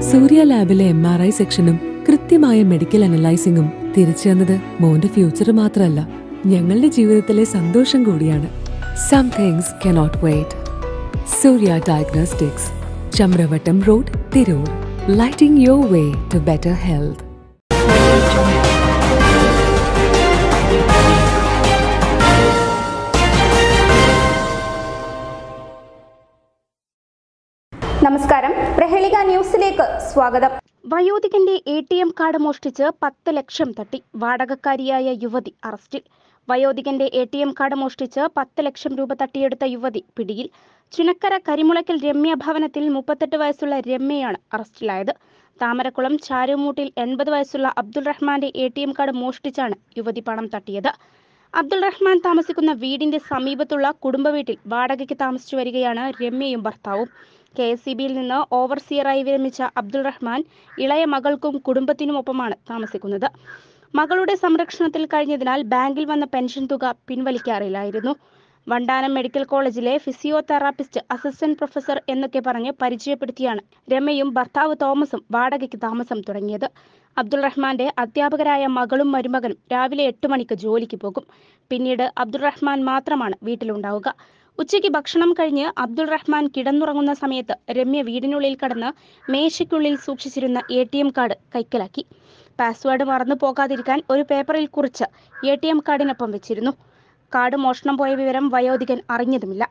സൂര്യ ലാബിലെ MRI സെക്ഷനും കൃത്യമായ medical അനലൈസിംഗും തിരിച്ചു തന്നത് മോന്റെ ഫ്യൂച്ചർ മാത്രമല്ല, ഞങ്ങളുടെ ജീവിതത്തിലെ സന്തോഷം കൂടിയാണ്. Some things cannot wait. Surya Diagnostics, Chamravatam Road, Tirur, lighting your way to better health. നമസ്കാരം, പ്രഹേളിക ന്യൂസിലേക്ക് സ്വാഗതം. വയോധികന്റെ ATM കാർഡ് മോഷ്ടിച്ച് 10 ലക്ഷം തട്ടി വാടകക്കാരിയായ യുവതി അറസ്റ്റിൽ. വയോധികന്റെ ATM കാർഡ് മോഷ്ടിച്ച് 10 ലക്ഷം രൂപ തട്ടിയെടുത്ത യുവതി പിടിയിൽ. ചുനക്കര കരിമുളയ്ക്കൽ രമ്യ ഭവനത്തിൽ 38 വയസ്സുള്ള രമ്യയാണ് അറസ്റ്റിലായത്. താമരക്കുളം ചാരുമൂട്ടിൽ 80 വയസ്സുള്ള അബ്ദുൾ റഹ്മാന്റെ ATM കാർഡ് മോഷ്ടിച്ചാണ് യുവതി പണം തട്ടിയത്. അബ്ദുൾ റഹ്മാൻ താമസിക്കുന്ന വീടിന്റെ സമീപത്തുള്ള കുടുംബ വീട്ടിൽ വാടകയ്ക്ക് താമസിച്ചു വരികയാണ് രമ്യയും ഭർത്താവും. KSCBയിൽ നിന്ന് ഓവർസിയറായി വിരമിച്ച അബ്ദുൾ റഹ്മാൻ ഇളയ മകൾക്കും കുടുംബത്തിനുമൊപ്പമാണ് താമസിക്കുന്നത്. മകളുടെ സംരക്ഷണത്തിൽ കഴിഞ്ഞതിനാൽ ബാങ്കിൽ വന്ന പെൻഷൻ തുക പിൻവലിക്കാറില്ലായിരുന്നു. വണ്ടാനം മെഡിക്കൽ കോളേജിലെ ഫിസിയോതെറാപ്പിസ്റ്റ് അസിസ്റ്റന്റ് പ്രൊഫസർ എന്നൊക്കെ പറഞ്ഞ് പരിചയപ്പെടുത്തിയാണ് രമ്യയും ഭർത്താവ് തോമസും വാടകയ്ക്ക് താമസം തുടങ്ങിയത്. അബ്ദുൾ റഹ്മാന്റെ അധ്യാപകരായ മകളും മരുമകനും രാവിലെ 8 മണിക്ക് ജോലിക്ക് പോകും. പിന്നീട് അബ്ദുൾ റഹ്മാൻ മാത്രമാണ് വീട്ടിലുണ്ടാവുക. ഉച്ചയ്ക്ക് ഭക്ഷണം കഴിഞ്ഞ് അബ്ദുൾ റഹ്മാൻ കിടന്നുറങ്ങുന്ന സമയത്ത് രമ്യ വീടിനുള്ളിൽ കടന്ന് മേശയ്ക്കുള്ളിൽ സൂക്ഷിച്ചിരുന്ന ATM കാർഡ് കൈക്കലാക്കി. പാസ്വേഡ് മറന്നു പോകാതിരിക്കാൻ ഒരു പേപ്പറിൽ കുറിച്ച് ATM കാർഡിനൊപ്പം വെച്ചിരുന്നു. കാർഡ് മോഷണം പോയ വിവരം വയോധികൻ അറിഞ്ഞതുമില്ല.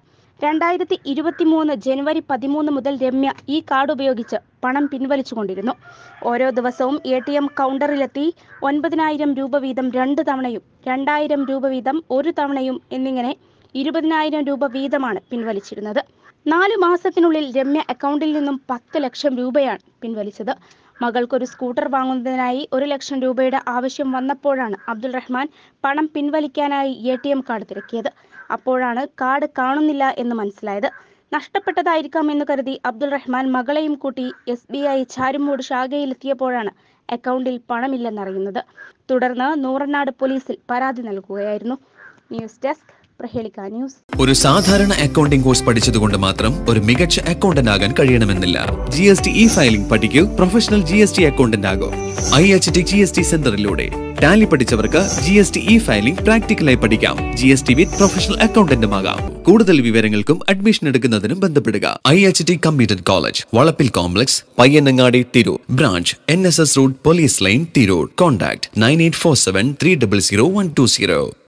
2023 ജനുവരി 13 മുതൽ രമ്യ ഈ കാർഡ് ഉപയോഗിച്ച് പണം പിൻവലിച്ചുകൊണ്ടിരുന്നു. ഓരോ ദിവസവും ATM കൗണ്ടറിലെത്തി 9,000 രൂപ വീതം 2 തവണയും 2,000 രൂപ വീതം 1 തവണയും എന്നിങ്ങനെ 20,000 രൂപ വീതമാണ് പിൻവലിച്ചിരുന്നത്. 4 മാസത്തിനുള്ളിൽ രമ്യ അക്കൗണ്ടിൽ നിന്നും 10 ലക്ഷം രൂപയാണ് പിൻവലിച്ചത്. മകൾക്കൊരു സ്കൂട്ടർ വാങ്ങുന്നതിനായി 1 ലക്ഷം രൂപയുടെ ആവശ്യം വന്നപ്പോഴാണ് അബ്ദുൾ റഹ്മാൻ പണം പിൻവലിക്കാനായി ATM കാർഡ് തിരക്കിയത്. അപ്പോഴാണ് കാർഡ് കാണുന്നില്ല എന്ന് മനസ്സിലായത്. നഷ്ടപ്പെട്ടതായിരിക്കാമെന്ന് കരുതി അബ്ദുൾ റഹ്മാൻ മകളെയും കൂട്ടി SBI ചാരുമൂട് ശാഖയിലെത്തിയപ്പോഴാണ് അക്കൗണ്ടിൽ പണമില്ലെന്നറിയുന്നത്. തുടർന്ന് നൂറനാട് പോലീസിൽ പരാതി നൽകുകയായിരുന്നു. News desk, Prahelika news. ഒരു സാധാരണ അക്കൗണ്ടിംഗ് കോഴ്സ് പഠിച്ചതുകൊണ്ട് മാത്രം ഒരു മികച്ച അക്കൗണ്ടന്റ് ആകാൻ കഴിയണമെന്നില്ല. GST ഫയലിംഗ് പഠിക്കൂ, പ്രൊഫഷണൽ GST അക്കൗണ്ടന്റ് ആകൂ. IHT GST സെന്ററിലൂടെ ടാലി പഠിച്ചവർക്ക് GST ഫയലിംഗ് പ്രാക്ടിക്കലായി പഠിക്കാം. GST വിത്ത് പ്രൊഫഷണൽ അക്കൗണ്ടന്റുമാകാം. കൂടുതൽ വിവരങ്ങൾക്കും അഡ്മിഷൻ എടുക്കുന്നതിനും ബന്ധപ്പെടുക. IHT computer college, Valappil complex, Payyanangadi, Tirur. Branch NSS road, police line, Tirur. Contact 9847 300 120.